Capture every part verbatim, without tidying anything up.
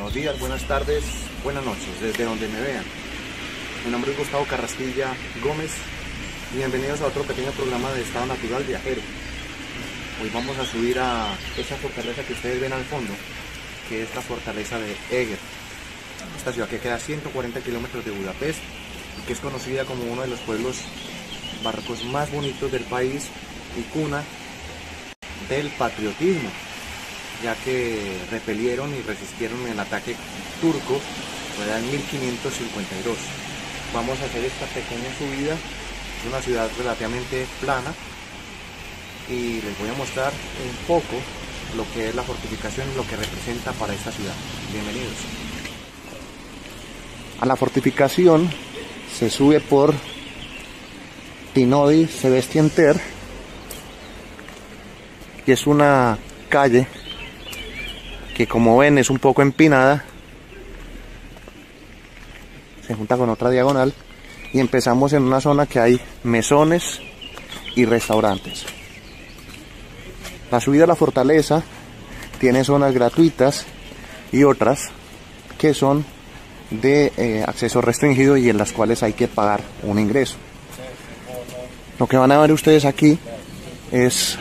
Buenos días, buenas tardes, buenas noches, desde donde me vean. Mi nombre es Gustavo Carrasquilla Gómez y bienvenidos a otro pequeño programa de Estado Natural Viajero. Hoy vamos a subir a esa fortaleza que ustedes ven al fondo, que es la fortaleza de Eger. Esta ciudad que queda a ciento cuarenta kilómetros de Budapest y que es conocida como uno de los pueblos barrocos más bonitos del país y cuna del patriotismo, ya que repelieron y resistieron el ataque turco en mil quinientos cincuenta y dos. Vamos a hacer esta pequeña subida, es una ciudad relativamente plana y les voy a mostrar un poco lo que es la fortificación y lo que representa para esta ciudad. Bienvenidos. A la fortificación se sube por Tinodi Sebastienter y es una calle que, como ven, es un poco empinada, se junta con otra diagonal y empezamos en una zona que hay mesones y restaurantes. La subida a la fortaleza tiene zonas gratuitas y otras que son de eh, acceso restringido y en las cuales hay que pagar un ingreso. Lo que van a ver ustedes aquí es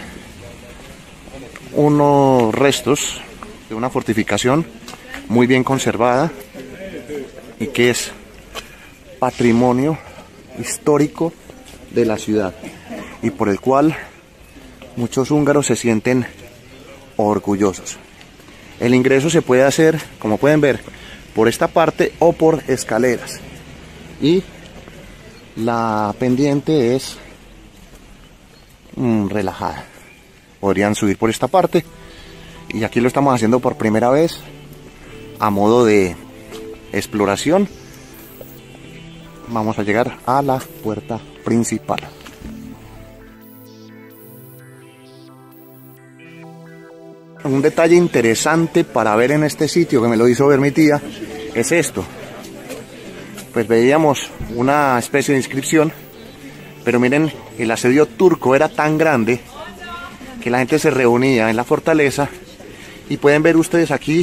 unos restos de una fortificación muy bien conservada y que es patrimonio histórico de la ciudad y por el cual muchos húngaros se sienten orgullosos. El ingreso se puede hacer, como pueden ver, por esta parte o por escaleras y la pendiente es mmm, relajada. Podrían subir por esta parte y aquí lo estamos haciendo por primera vez a modo de exploración. Vamos a llegar a la puerta principal. Un detalle interesante para ver en este sitio, que me lo hizo ver mi tía, es esto. Pues veíamos una especie de inscripción, pero miren, el asedio turco era tan grande que la gente se reunía en la fortaleza y pueden ver ustedes aquí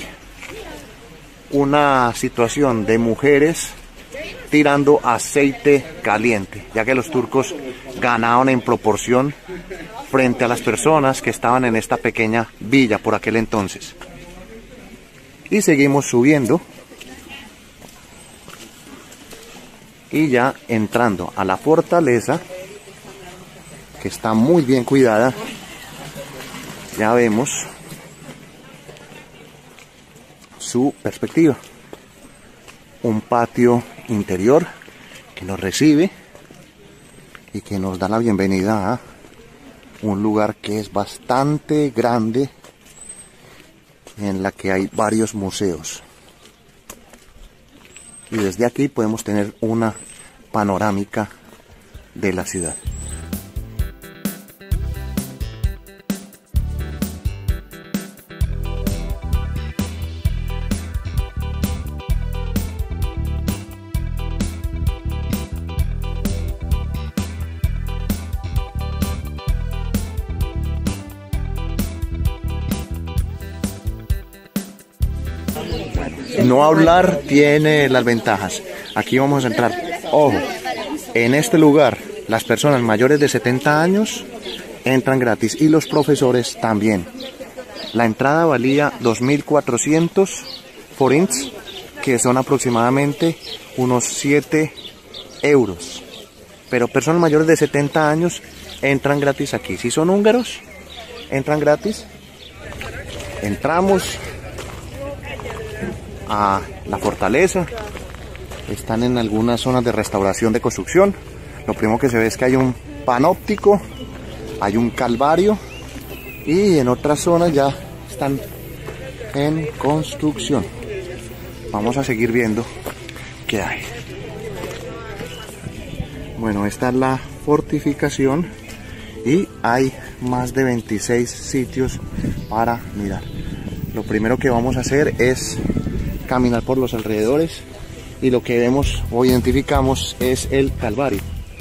una situación de mujeres tirando aceite caliente, ya que los turcos ganaban en proporción frente a las personas que estaban en esta pequeña villa por aquel entonces. Y seguimos subiendo y ya entrando a la fortaleza, que está muy bien cuidada. Ya vemos su perspectiva, un patio interior que nos recibe y que nos da la bienvenida a un lugar que es bastante grande, en la que hay varios museos y desde aquí podemos tener una panorámica de la ciudad. No hablar tiene las ventajas. Aquí vamos a entrar. Ojo, en este lugar las personas mayores de setenta años entran gratis y los profesores también. La entrada valía dos mil cuatrocientos forints, que son aproximadamente unos siete euros. Pero personas mayores de setenta años entran gratis aquí. Si son húngaros, entran gratis. Entramos a la fortaleza. Están en algunas zonas de restauración de construcción. Lo primero que se ve es que hay un panóptico, hay un calvario y en otras zonas ya están en construcción. Vamos a seguir viendo qué hay. Bueno, esta es la fortificación y hay más de veintiséis sitios para mirar. Lo primero que vamos a hacer es caminar por los alrededores y lo que vemos o identificamos es el Calvario.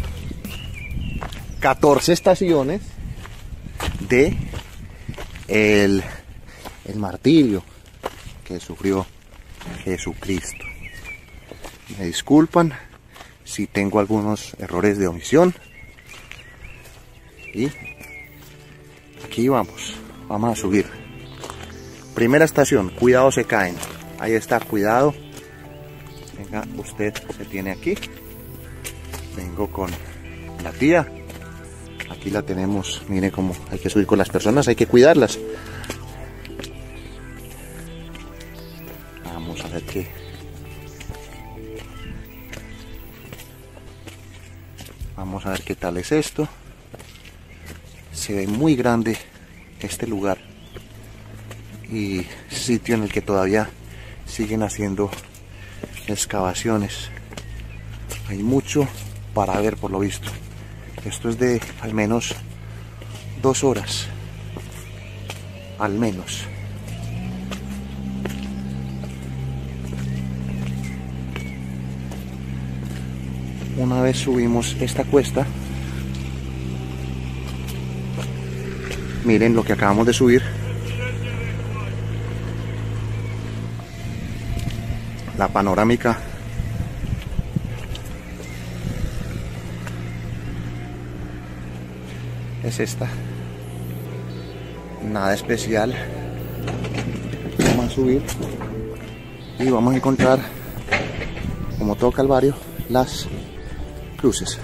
catorce estaciones de el, el martirio que sufrió Jesucristo. Me disculpan si tengo algunos errores de omisión. Y aquí vamos, vamos a subir. Primera estación, cuidado se caen. Ahí está, cuidado. Venga, usted se tiene aquí. Vengo con la tía. Aquí la tenemos, mire cómo hay que subir con las personas, hay que cuidarlas. Vamos a ver qué. Vamos a ver qué tal es esto. Se ve muy grande este lugar y sitio en el que todavía siguen haciendo excavaciones. Hay mucho para ver por lo visto. Esto es de al menos dos horas, al menos. Una vez subimos esta cuesta, miren lo que acabamos de subir. La panorámica es esta, nada especial. Vamos a subir y vamos a encontrar, como todo Calvario, las cruces.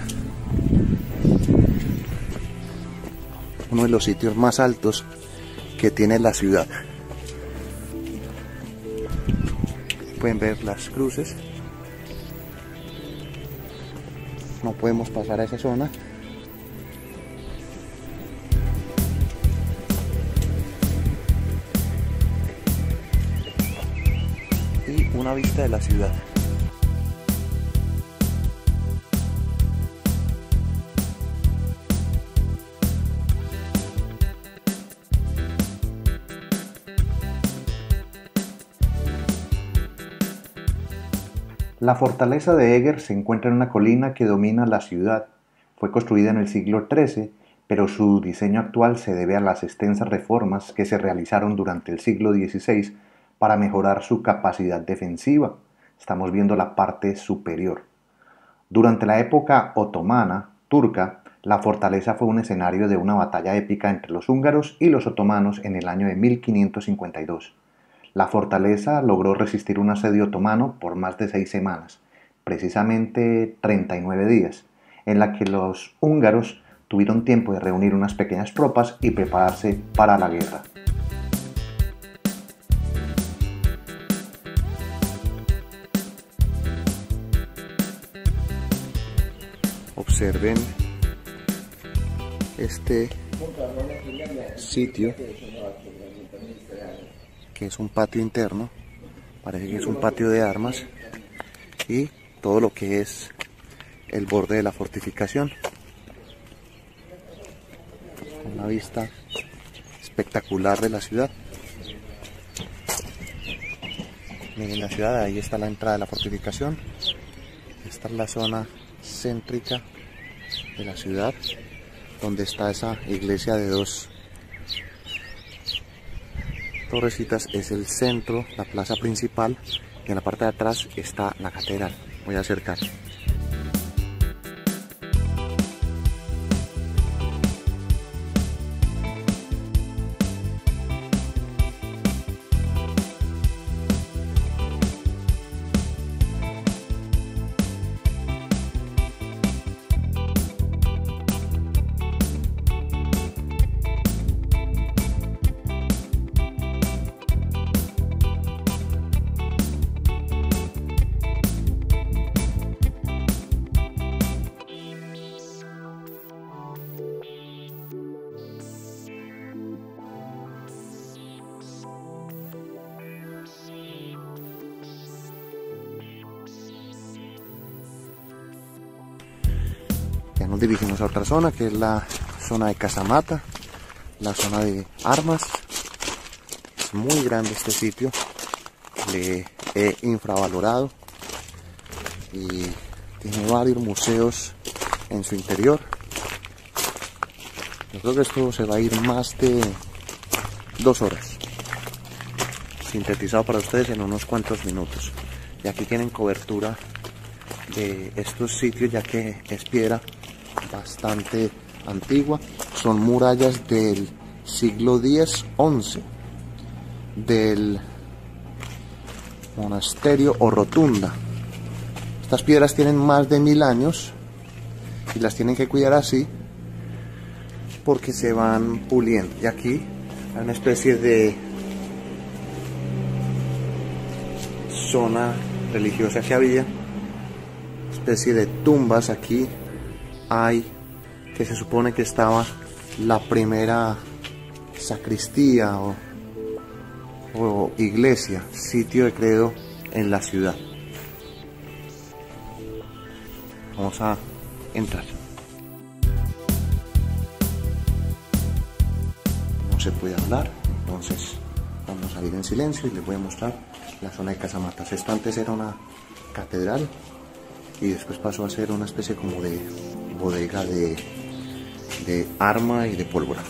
Uno de los sitios más altos que tiene la ciudad. Pueden ver las cruces. No podemos pasar a esa zona. Y una vista de la ciudad. La fortaleza de Eger se encuentra en una colina que domina la ciudad. Fue construida en el siglo trece, pero su diseño actual se debe a las extensas reformas que se realizaron durante el siglo dieciséis para mejorar su capacidad defensiva. Estamos viendo la parte superior. Durante la época otomana, turca, la fortaleza fue un escenario de una batalla épica entre los húngaros y los otomanos en el año de mil quinientos cincuenta y dos. La fortaleza logró resistir un asedio otomano por más de seis semanas, precisamente treinta y nueve días, en la que los húngaros tuvieron tiempo de reunir unas pequeñas tropas y prepararse para la guerra. Observen este sitio, que es un patio interno, parece que es un patio de armas, y todo lo que es el borde de la fortificación. Una vista espectacular de la ciudad. Miren la ciudad, ahí está la entrada de la fortificación. Esta es la zona céntrica de la ciudad, donde está esa iglesia de dos torrecitas, es el centro, la plaza principal, y en la parte de atrás está la catedral. Voy a acercar. Ya nos dirigimos a otra zona, que es la zona de casamata, la zona de armas. Es muy grande este sitio, le he infravalorado y tiene varios museos en su interior. Yo creo que esto se va a ir más de dos horas. sintetizado para ustedes en unos cuantos minutos. Y aquí tienen cobertura de estos sitios, ya que es piedra bastante antigua. Son murallas del siglo diez once del monasterio o rotunda. Estas piedras tienen más de mil años y las tienen que cuidar así porque se van puliendo. Y aquí hay una especie de zona religiosa que había, especie de tumbas. Aquí hay que se supone que estaba la primera sacristía o, o iglesia, sitio de credo en la ciudad. Vamos a entrar. No se puede hablar, entonces vamos a ir en silencio y les voy a mostrar la zona de casamatas. Esto antes era una catedral y después pasó a ser una especie como de bodega de, de arma y de pólvora.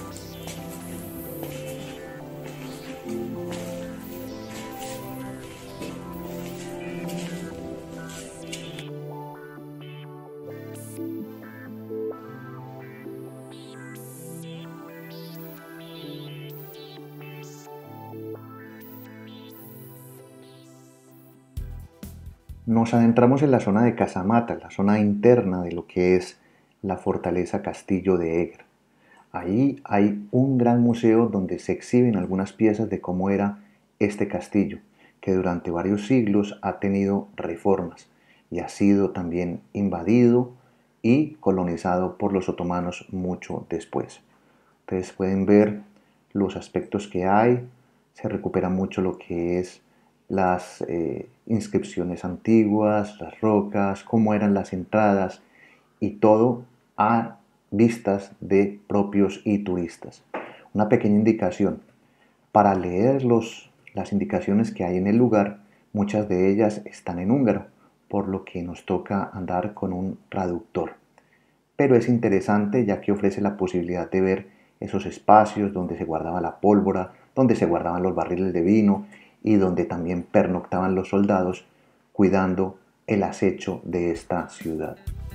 Nos adentramos en la zona de Casamata, la zona interna de lo que es la fortaleza Castillo de Eger. Ahí hay un gran museo donde se exhiben algunas piezas de cómo era este castillo, que durante varios siglos ha tenido reformas y ha sido también invadido y colonizado por los otomanos mucho después. Ustedes pueden ver los aspectos que hay, se recupera mucho lo que es las eh, inscripciones antiguas, las rocas, cómo eran las entradas y todo a vistas de propios y turistas. Una pequeña indicación, para leer los, las indicaciones que hay en el lugar, muchas de ellas están en húngaro, por lo que nos toca andar con un traductor. Pero es interesante ya que ofrece la posibilidad de ver esos espacios donde se guardaba la pólvora, donde se guardaban los barriles de vino y donde también pernoctaban los soldados cuidando el acecho de esta ciudad.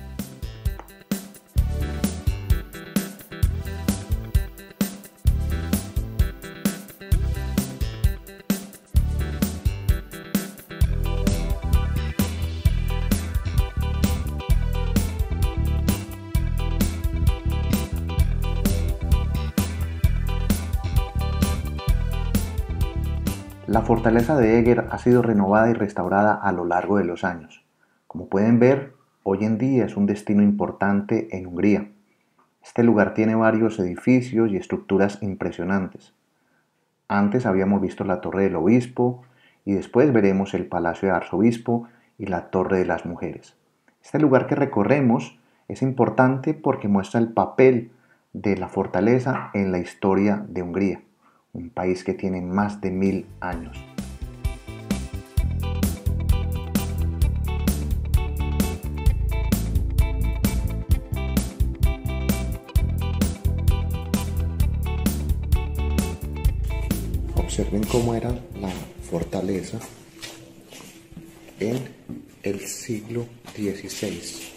La fortaleza de Eger ha sido renovada y restaurada a lo largo de los años. Como pueden ver, hoy en día es un destino importante en Hungría. Este lugar tiene varios edificios y estructuras impresionantes. Antes habíamos visto la Torre del Obispo y después veremos el Palacio de Arzobispo y la Torre de las Mujeres. Este lugar que recorremos es importante porque muestra el papel de la fortaleza en la historia de Hungría, un país que tiene más de mil años. Observen cómo era la fortaleza en el siglo dieciséis.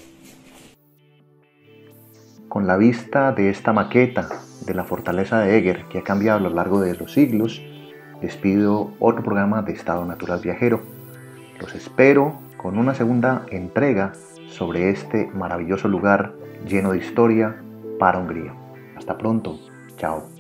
Con la vista de esta maqueta de la fortaleza de Eger, que ha cambiado a lo largo de los siglos, les pido otro programa de Estado Natural Viajero. Los espero con una segunda entrega sobre este maravilloso lugar lleno de historia para Hungría. Hasta pronto. Chao.